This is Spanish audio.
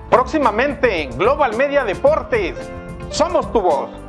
Próximamente en Global Media Deportes. Somos tu voz.